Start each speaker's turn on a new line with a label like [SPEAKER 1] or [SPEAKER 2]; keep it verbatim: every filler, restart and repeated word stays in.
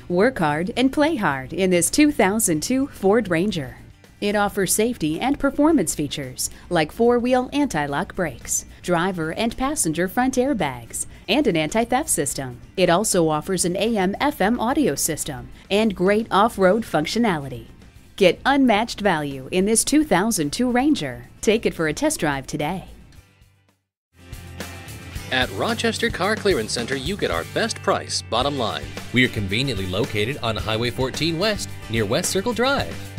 [SPEAKER 1] Work hard and play hard in this two thousand two Ford Ranger. It offers safety and performance features like four-wheel anti-lock brakes, driver and passenger front airbags, and an anti-theft system. It also offers an A M F M audio system and great off-road functionality. Get unmatched value in this two thousand two Ranger. Take it for a test drive today.
[SPEAKER 2] At Rochester Car Clearance Center, you get our best price, bottom line.
[SPEAKER 3] We are conveniently located on Highway fourteen West near West Circle Drive.